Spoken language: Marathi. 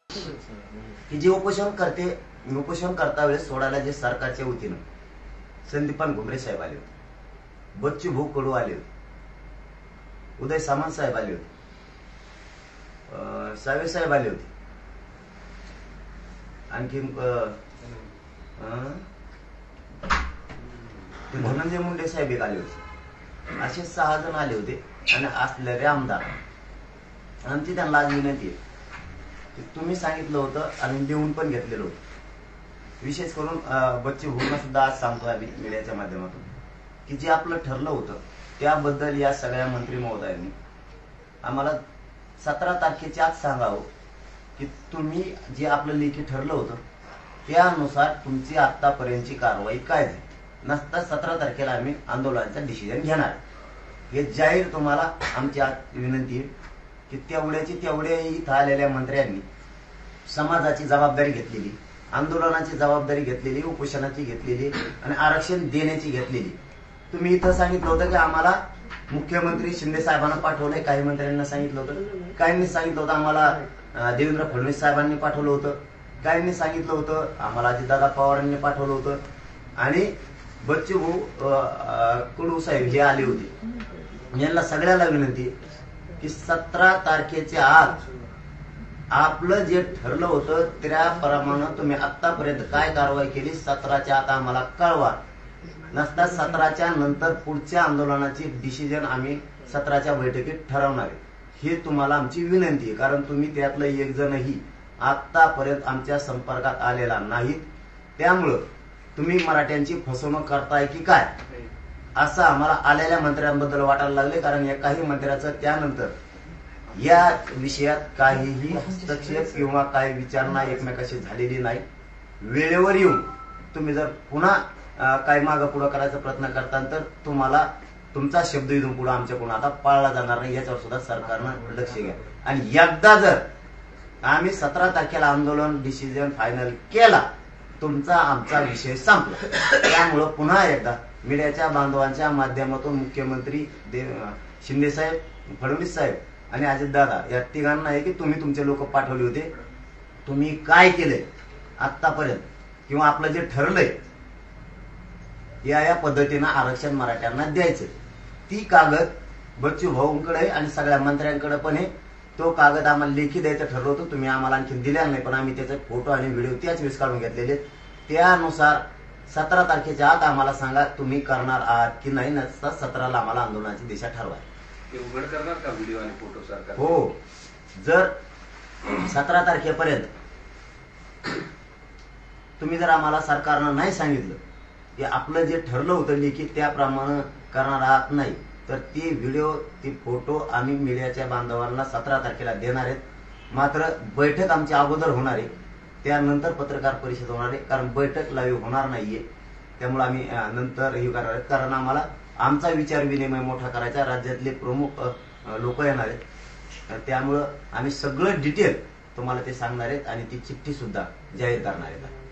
की जे उपोषण करता वेळेस सोडायला जे सरकारच्या वतीनं संदीपान घुमरे साहेब आले होते, बच्चू भाऊ कडू आले होते, उदय सामंत साहेब आले होते, सावे साहेब आले होते, आणखी धनंजय मुंडे साहेब एक आले होते. असे 6 जण आले होते आणि असलेले आमदार. आमची त्यांना आज विनंती आहे की तुम्ही सांगितलं होतं आणि लिहून पण घेतलेलं होतं. विशेष करून बच्चू भाऊंना सुद्धा आज सांगतोय आम्ही मीडियाच्या माध्यमातून की जे आपलं ठरलं होतं त्याबद्दल या सगळ्या मंत्री महोदयांनी आम्हाला 17 तारखेच्या आत सांगावं की तुम्ही जे आपलं लेखी ठरलं होतं त्यानुसार तुमची आतापर्यंतची कारवाई काय झाली. नसता 17 तारखेला आम्ही आंदोलनाचा डिसिजन घेणार. हे जाहीर तुम्हाला आमची विनंती आहे की तेवढे इथं आलेल्या मंत्र्यांनी समाजाची जबाबदारी घेतलेली, आंदोलनाची जबाबदारी घेतलेली, उपोषणाची घेतलेली आणि आरक्षण देण्याची घेतलेली. तुम्ही इथं सांगितलं होतं की आम्हाला मुख्यमंत्री शिंदे साहेबांना पाठवलंय, काही मंत्र्यांना सांगितलं होतं, काहींनी सांगितलं होतं आम्हाला देवेंद्र फडणवीस साहेबांनी पाठवलं होतं, काहींनी सांगितलं होतं आम्हाला अजितदादा पवारांनी पाठवलं होतं. आणि बच्चू भाऊ कडू साहेब जे आले होते यांना सगळ्याला विनंती की 17 तारखेच्या आत आपलं जे ठरलं होतं त्याप्रमाणे तुम्ही आतापर्यंत काय कारवाई केली 17च्या आत आम्हाला कळवा. नसता 17च्या नंतर पुढच्या आंदोलनाची डिसिजन आम्ही 17च्या बैठकीत ठरवणार आहे. हे तुम्हाला आमची विनंती आहे. कारण तुम्ही त्यातलं एक जणही आतापर्यंत आमच्या संपर्कात आलेला नाहीत. त्यामुळं तुम्ही मराठ्यांची फसवणूक करताय की काय असं आम्हाला आलेल्या मंत्र्यांबद्दल वाटायला लागले. कारण या काही मंत्र्याचं त्यानंतर या विषयात काहीही हस्तक्षेप किंवा काही विचारणा एकमेकाशी झालेली नाही. वेळेवर येऊन तुम्ही जर पुन्हा काही मागं पुढं करायचा प्रयत्न करता तर तुम्हाला तुमचा शब्द इथून पुढे आमच्याकडून आता पाळला जाणार नाही. याच्यावर सुद्धा सरकारनं लक्ष घ्या. आणि एकदा जर आम्ही 17 तारखेला आंदोलन डिसिजन फायनल केला तुमचा आमचा विषय संपला. त्यामुळं पुन्हा एकदा मीडियाच्या बांधवांच्या माध्यमातून मुख्यमंत्री शिंदे साहेब, फडणवीस साहेब आणि अजितदादा या तिघांना आहे की तुम्ही तुमचे लोक पाठवले होते, तुम्ही काय केलंय आतापर्यंत किंवा आपलं जे ठरलंय या पद्धतीनं आरक्षण मराठ्यांना द्यायचं. ती कागद बच्चू भाऊंकडे आणि सगळ्या मंत्र्यांकडे पण आहे. तो कागद आम्हाला लेखी द्यायचं ठरलं होतं, तुम्ही आम्हाला आणखी दिला नाही, पण आम्ही त्याचे फोटो आणि व्हिडिओ त्याच वेळेस काढून घेतलेले. त्यानुसार 17 तारखेच्या आत आम्हाला सांगा तुम्ही करणार आहात की नाही. नसता 17ला आम्हाला आंदोलनाची दिशा ठरवाय. उघड करणार का व्हिडिओ आणि फोटो सरकार? हो, जर 17 तारखेपर्यंत तुम्ही जर आम्हाला सरकारनं नाही सांगितलं की आपलं जे ठरलं होतं लेखी त्याप्रमाणे करणार आहात नाही तर ती व्हिडिओ ती फोटो आम्ही मीडियाच्या बांधवांना 17 तारखेला देणार आहेत. मात्र बैठक आमची अगोदर होणार आहे, त्यानंतर पत्रकार परिषद होणार आहे. कारण बैठक लाईव्ह होणार नाहीये, त्यामुळे आम्ही नंतर हे करणार आहेत. कारण आम्हाला आमचा विचार विनिमय मोठा करायचा, राज्यातले प्रमुख लोक येणार आहेत. त्यामुळं आम्ही सगळं डिटेल तुम्हाला ते सांगणार आहेत आणि ती चिठ्ठी सुद्धा जाहीर करणार आहेत.